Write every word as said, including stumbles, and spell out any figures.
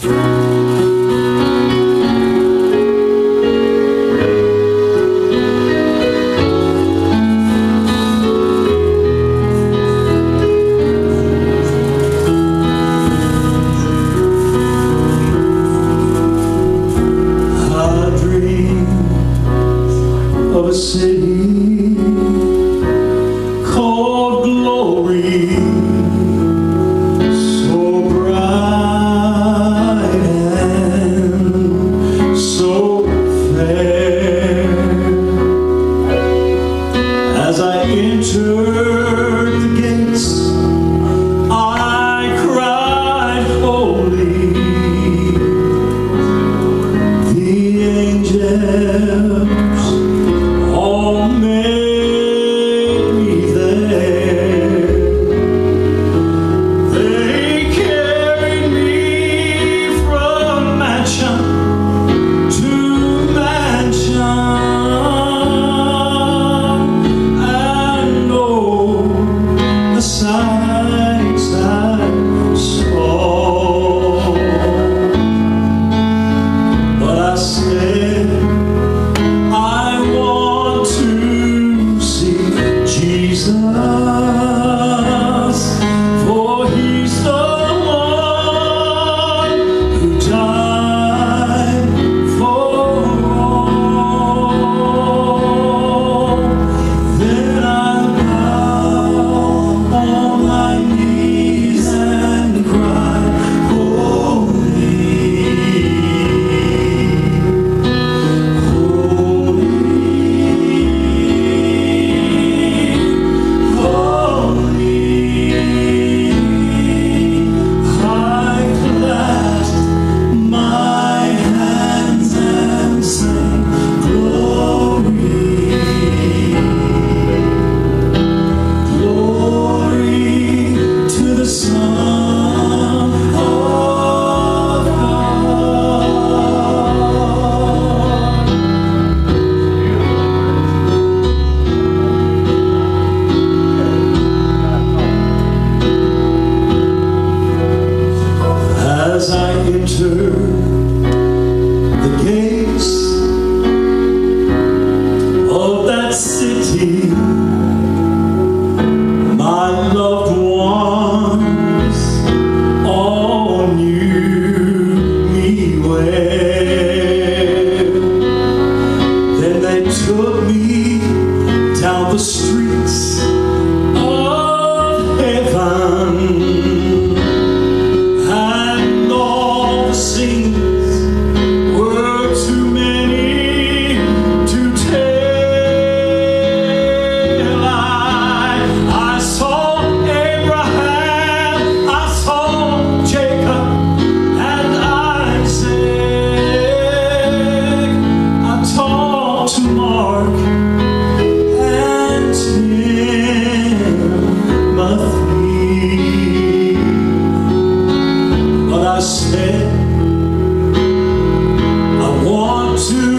Of a city called glory, so bright and so fair. As I entered the gates, I cried holy. The angels all made me there. They carried me from mansion to mansion, and oh, the sights I saw. But I said, Jesus, for he's the one who died for all. Then I bow on my knees and cry, holy, as I enter the gates of that city, my loved ones all knew me well. Then they took me down the streets of heaven, were too many to tell. I, I saw Abraham, I saw Jacob and Isaac. I talked to Mark and Timothy, but I said, I want to